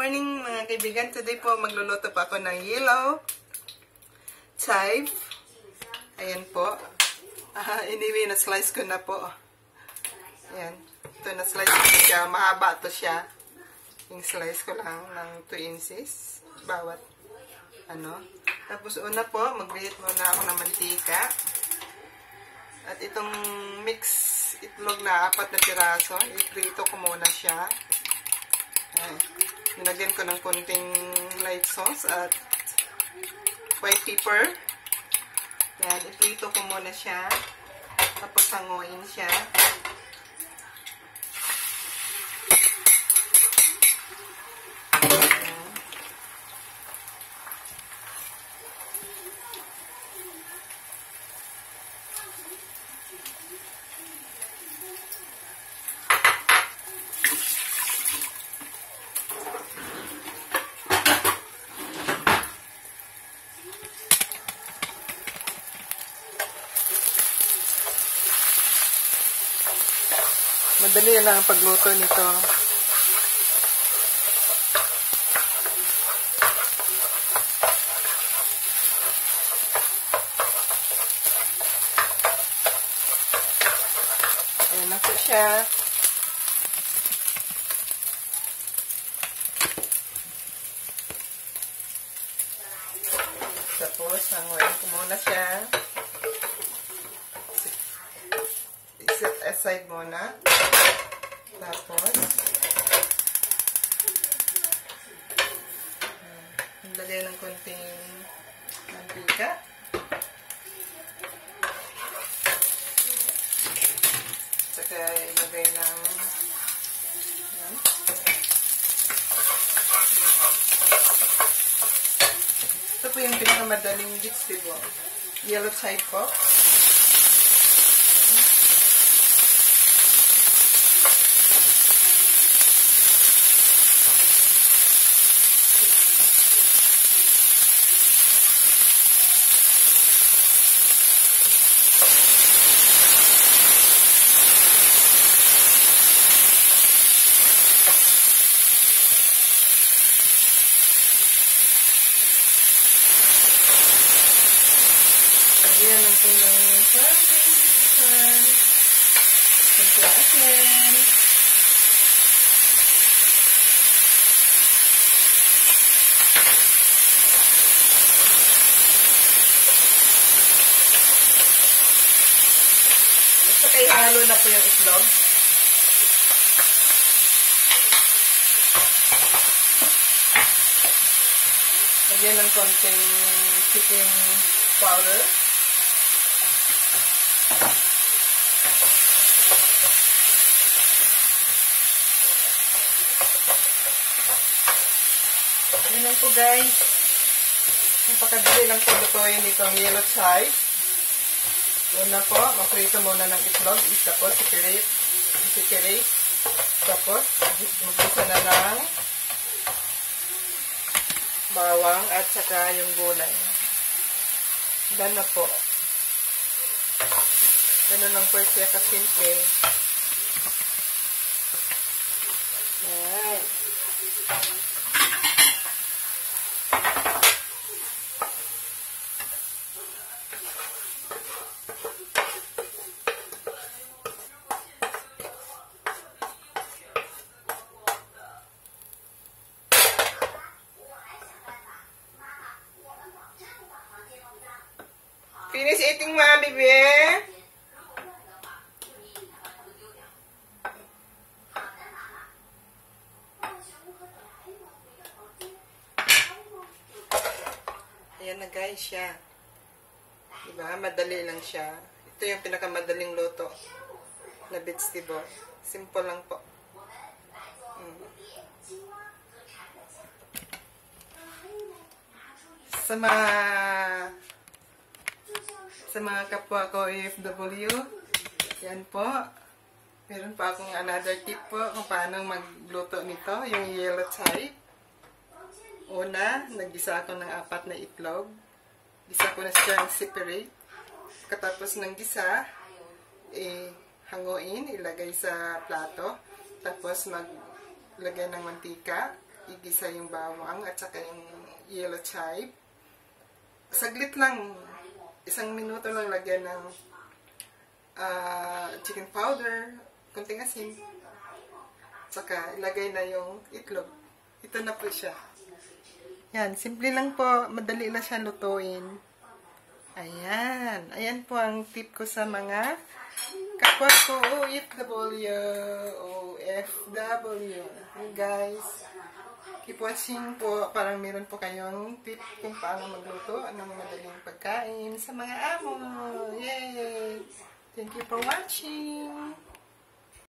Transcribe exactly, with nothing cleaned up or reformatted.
morning mga kaibigan. Today po magluluto pa ako ng yellow chive. Ayan po. Uh, anyway, na-slice ko na po. Ayan. Ito na-slice ko siya. Mahaba to siya. Yung slice ko lang ng two inches. Bawat ano. Tapos una po, magbihit muna ako ng mantika. At itong mix itlog na apat na piraso, iprito ko muna siya. Ayan. Nilagyan ko ng konting light sauce at white pepper. Ayan, iprito ko muna siya. Tapos hanguin siya. Madali lang ang pagluto nito. Ayan na po siya. Tapos, hanguin ko muna siya. Set aside muna. Tapos, nilagay ng konting mantika. Saka ilagay ng yan. Ito po yung pinakamadaling bits, diba? Yellow chive po. Ayan ang kulang ng konting isan. Konting asin. At saka ihalo na po yung itlog. Lagyan ng konting chicken powder. Yan lang po guys. Napakadali lang po lutuin itong yellow chive. Una po, maprito muna ng itlog. Tapos, separate. Separate. Tapos, mag-isa na ng bawang at saka yung gulay. Yan na po. Ganun lang po siya kasimple. Yan. Finish eating, ma, baby. Ayan na guys siya. Diba? Madali lang siya. Ito yung pinakamadaling luto na vegetable. Simple lang po. Mm. Sa mga sa mga kapwa ko O F W, yan po. Meron pa akong another tip po kung paano magluto nito, yung yellow chive. Una, naggisa ako ng apat na itlog. Gisa ko na siya separate. Katapos ng gisa, eh, hanguin, ilagay sa plato. Tapos maglagay ng mantika. igisa yung bawang at saka yung yellow chive. Saglit lang, isang minuto lang lagyan ng uh, chicken powder, kunting asin, saka ilagay na yung itlog. Ito na po siya. Yan, simple lang po, madali lang siya lutuin. Ayan, ayan po ang tip ko sa mga kapwa ko O F W, O F W. Hey guys, keep watching po, parang meron po kayong tip kung paano magluto ng madaling pagkain sa mga amo. Yay! Thank you for watching!